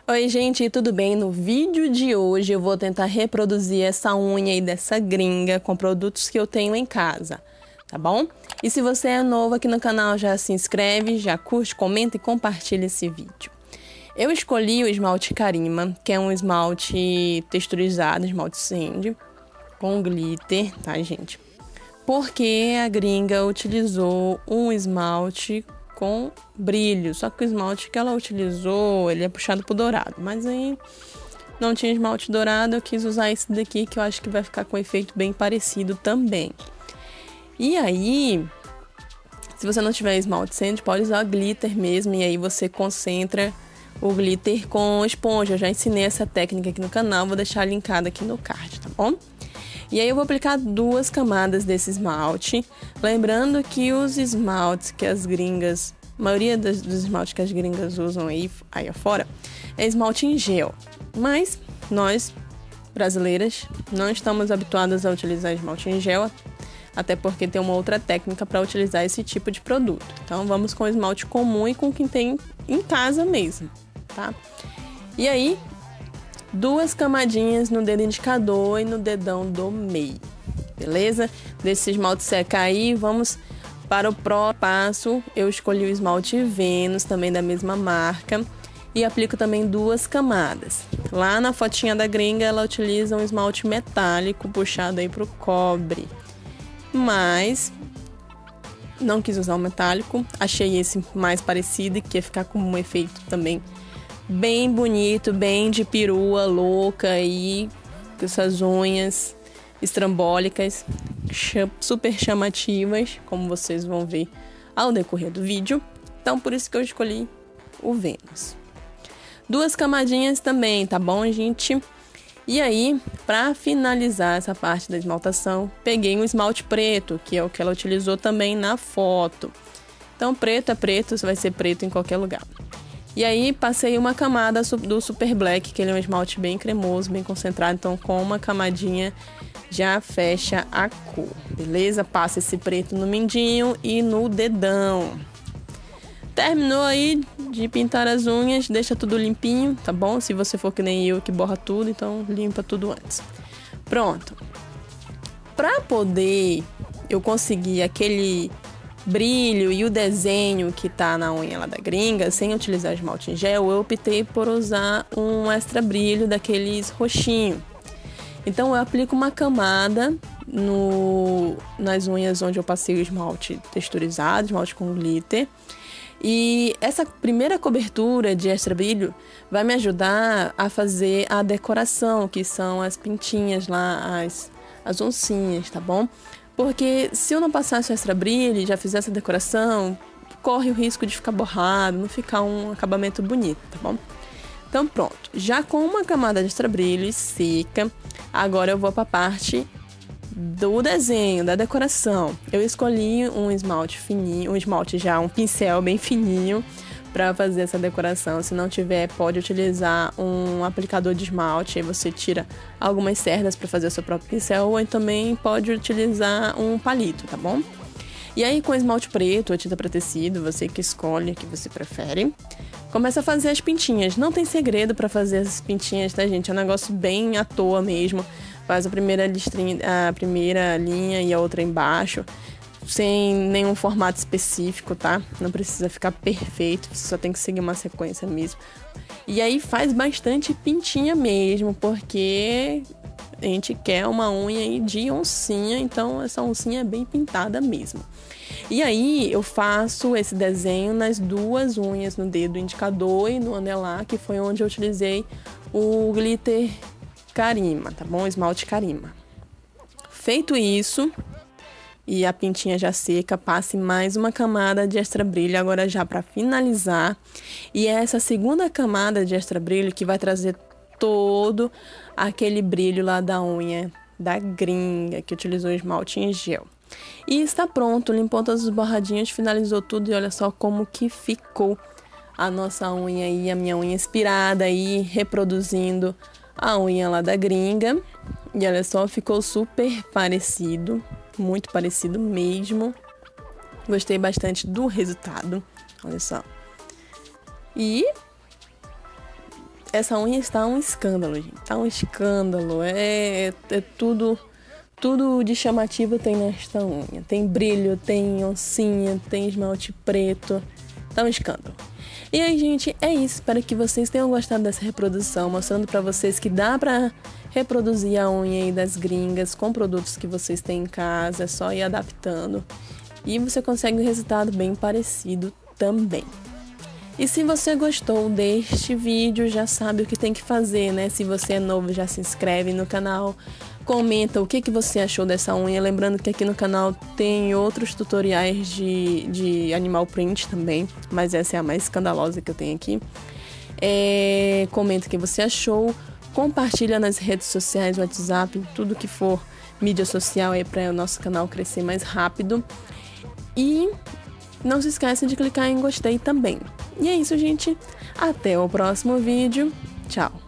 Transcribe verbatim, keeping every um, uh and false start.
Oi gente, tudo bem? No vídeo de hoje eu vou tentar reproduzir essa unha aí dessa gringa com produtos que eu tenho em casa, tá bom? E se você é novo aqui no canal, já se inscreve, já curte, comenta e compartilha esse vídeo. Eu escolhi o esmalte Carima, que é um esmalte texturizado, esmalte sand, com glitter, tá gente? Porque a gringa utilizou um esmalte com brilho, só que o esmalte que ela utilizou, ele é puxado pro dourado, mas aí não tinha esmalte dourado, eu quis usar esse daqui que eu acho que vai ficar com um efeito bem parecido também. E aí, se você não tiver esmalte sand, pode usar glitter mesmo, e aí você concentra o glitter com esponja. Eu já ensinei essa técnica aqui no canal, vou deixar linkado aqui no card, tá bom? E aí eu vou aplicar duas camadas desse esmalte, lembrando que os esmaltes que as gringas, a maioria dos, dos esmaltes que as gringas usam aí, aí afora, é esmalte em gel. Mas nós, brasileiras, não estamos habituadas a utilizar esmalte em gel, até porque tem uma outra técnica para utilizar esse tipo de produto. Então vamos com esmalte comum e com quem tem em casa mesmo, tá? E aí, duas camadinhas no dedo indicador e no dedão do meio, beleza? Desse esmalte secar aí, vamos para o próximo passo. Eu escolhi o esmalte Venus, também da mesma marca, e aplico também duas camadas. Lá na fotinha da gringa, ela utiliza um esmalte metálico puxado aí pro cobre, mas não quis usar o metálico, achei esse mais parecido e que ia ficar com um efeito também bem bonito, bem de perua louca e com essas unhas estrambólicas, super chamativas, como vocês vão ver ao decorrer do vídeo. Então, por isso que eu escolhi o Venus. Duas camadinhas também, tá bom, gente? E aí, para finalizar essa parte da esmaltação, peguei um esmalte preto, que é o que ela utilizou também na foto. Então, preto é preto, vai ser preto em qualquer lugar. E aí, passei uma camada do Super Black, que ele é um esmalte bem cremoso, bem concentrado. Então, com uma camadinha já fecha a cor, beleza? Passa esse preto no mindinho e no dedão. Terminou aí de pintar as unhas, deixa tudo limpinho, tá bom? Se você for que nem eu, que borra tudo, então limpa tudo antes. Pronto. Pra poder eu conseguir aquele brilho e o desenho que tá na unha lá da gringa, sem utilizar esmalte em gel, eu optei por usar um extra brilho daqueles roxinho. Então eu aplico uma camada no, nas unhas onde eu passei o esmalte texturizado, esmalte com glitter. E essa primeira cobertura de extra brilho vai me ajudar a fazer a decoração, que são as pintinhas lá, as, as oncinhas, tá bom? Porque se eu não passasse o extra brilho e já fizesse a decoração, corre o risco de ficar borrado, não ficar um acabamento bonito, tá bom? Então pronto, já com uma camada de extra brilho seca, agora eu vou para a parte do desenho, da decoração. Eu escolhi um esmalte fininho, um esmalte já, um pincel bem fininho para fazer essa decoração. Se não tiver, pode utilizar um aplicador de esmalte, aí você tira algumas cerdas para fazer o seu próprio pincel, ou também pode utilizar um palito, tá bom? E aí, com esmalte preto ou tinta para tecido, você que escolhe o que você prefere, começa a fazer as pintinhas. Não tem segredo para fazer as pintinhas, tá, gente? É um negócio bem à toa mesmo. Faz a primeira listrinha, a primeira linha e a outra embaixo, sem nenhum formato específico, tá? Não precisa ficar perfeito, você só tem que seguir uma sequência mesmo. E aí faz bastante pintinha mesmo, porque a gente quer uma unha aí de oncinha, então essa oncinha é bem pintada mesmo. E aí eu faço esse desenho nas duas unhas, no dedo indicador e no anelar, que foi onde eu utilizei o glitter Carima, tá bom? Esmalte Carima. Feito isso, e a pintinha já seca, passe mais uma camada de extra brilho agora já para finalizar. E é essa segunda camada de extra brilho que vai trazer todo aquele brilho lá da unha da gringa, que utilizou esmalte em gel. E está pronto, limpou todas as borradinhas, finalizou tudo e olha só como que ficou a nossa unha aí, a minha unha inspirada aí, reproduzindo a unha lá da gringa. E olha só, ficou super parecido, muito parecido mesmo. Gostei bastante do resultado, olha só. E essa unha está um escândalo, gente. Tá um escândalo. É, é tudo, tudo de chamativo tem nesta unha. Tem brilho, tem oncinha, tem esmalte preto. Tá um escândalo. E aí, gente, é isso. Espero que vocês tenham gostado dessa reprodução, mostrando pra vocês que dá pra reproduzir a unha aí das gringas com produtos que vocês têm em casa. É só ir adaptando. E você consegue um resultado bem parecido também. E se você gostou deste vídeo, já sabe o que tem que fazer, né? Se você é novo, já se inscreve no canal, comenta o que, que você achou dessa unha. Lembrando que aqui no canal tem outros tutoriais de, de animal print também, mas essa é a mais escandalosa que eu tenho aqui. É, comenta o que você achou, compartilha nas redes sociais, WhatsApp, tudo que for mídia social aí para o nosso canal crescer mais rápido. E não se esqueça de clicar em gostei também. E é isso, gente. Até o próximo vídeo. Tchau!